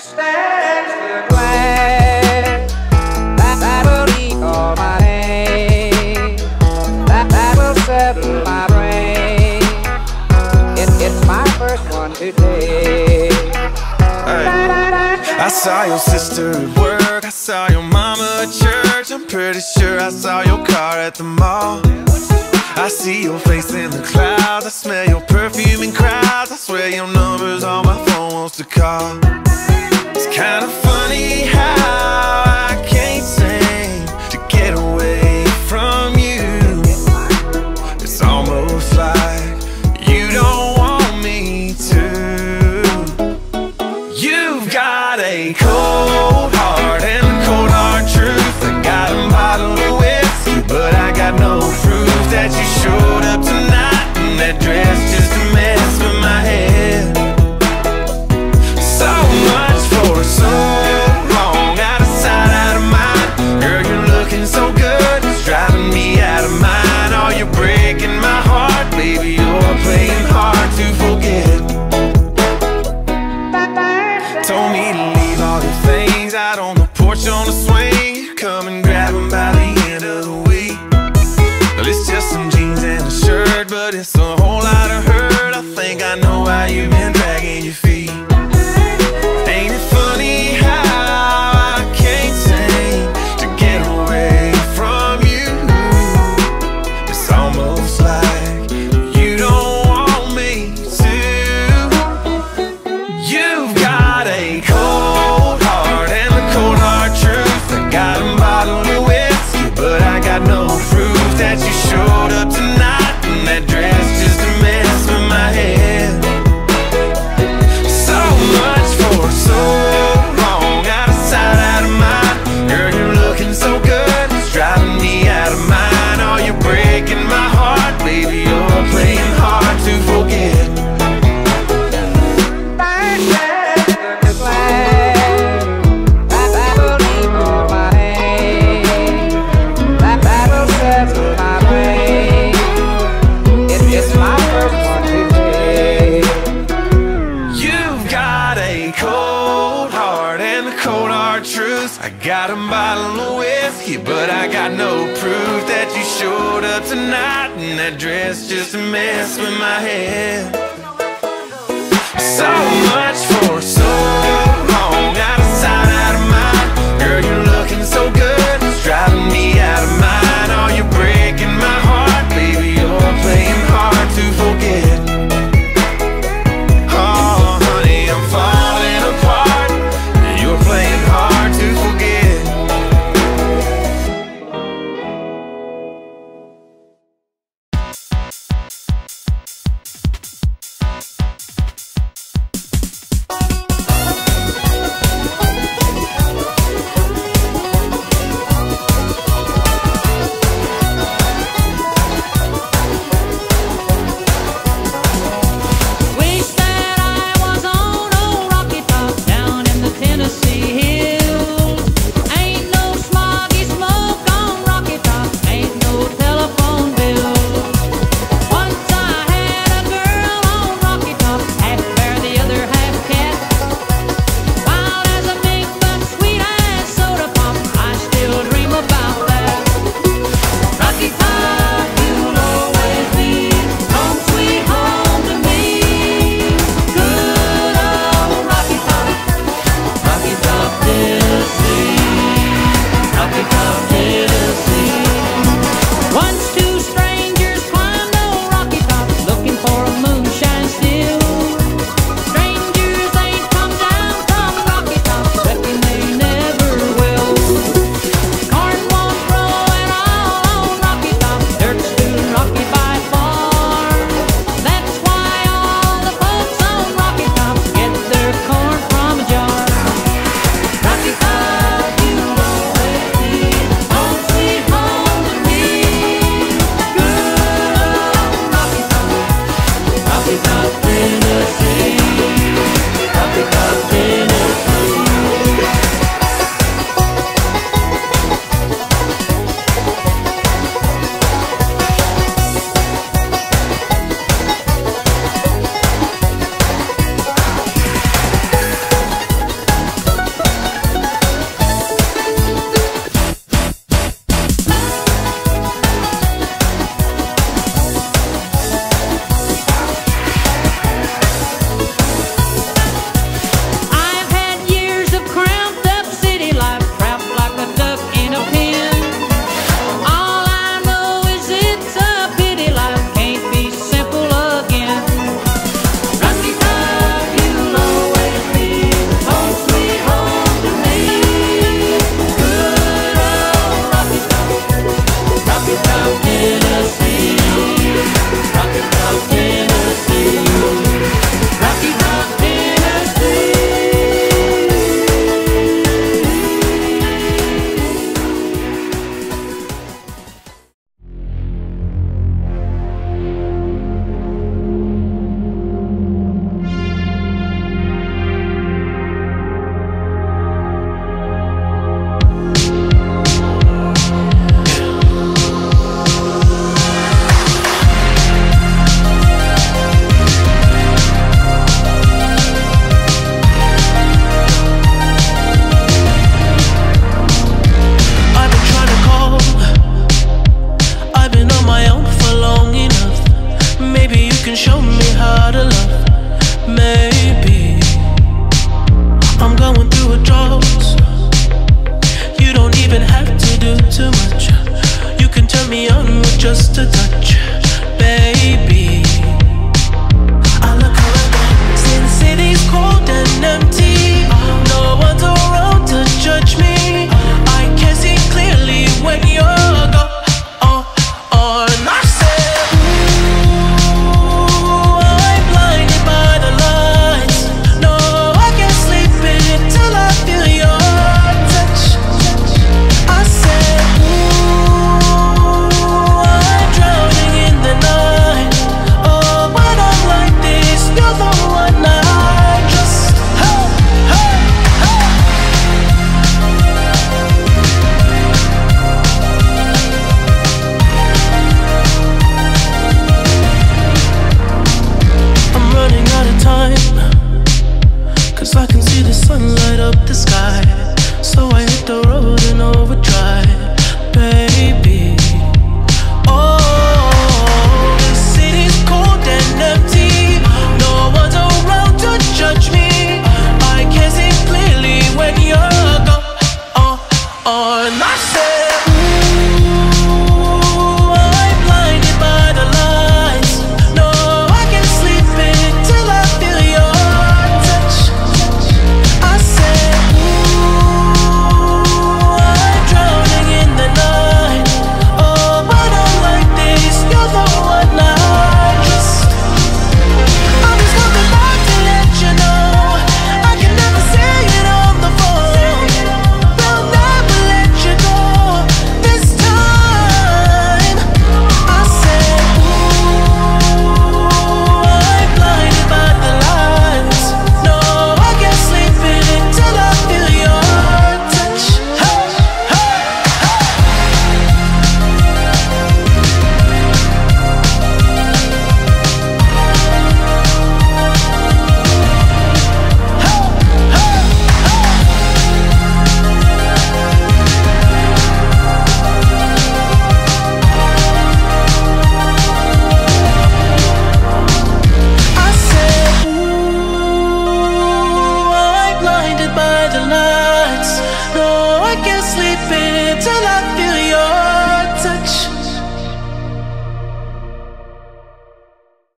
stands the glass that will eat all my name, that will settle my brain. It's my first one today. I saw your sister at work, I saw your mama at church, I'm pretty sure I saw your car at the mall. I see your face in the clouds, I smell your perfume in crowds, I swear your number's on my phone wants to call. It's kind of funny how I can't seem to get away from you. It's almost like you don't want me to. You've got a cold heart and a cold hard truth. I got a bottle of whiskey, but I got no proof that you showed up tonight in that dress just to mess with my head. So much for so long, out of sight, out of mind. Girl, you're looking so good, it's driving me out of mind. Oh, you're breaking my heart, baby, you're playing hard to forget. Told me to leave all your things out on the porch on the swing. Come and grab them by the end of the week. Well, it's just some jeans and a shirt, but it's a whole lot of hurt. I think I know why you've been dragging your feet. Ain't it funny how I can't seem to get away from you? It's almost like you don't want me to. You've got a cold heart and a cold hard truth. I got a bottle of whiskey, but I got no proof that you showed up tonight in that dress just to mess with my head. So much for so long, out of sight, out of mind. Girl, you're looking so good, it's driving me out of mind. Oh, you're breaking my heart, baby, you're playing hard to forget. I got a bottle of whiskey, but I got no proof that you showed up tonight in that dress just to mess with my head. So much for so long, out of sight, out of mind. Girl, you're looking so good, it's driving me out of mind. Oh, you're breaking my heart, baby, you're playing hard to forget. Oh, honey, I'm falling apart, you're playing hard to forget. I can't sleep in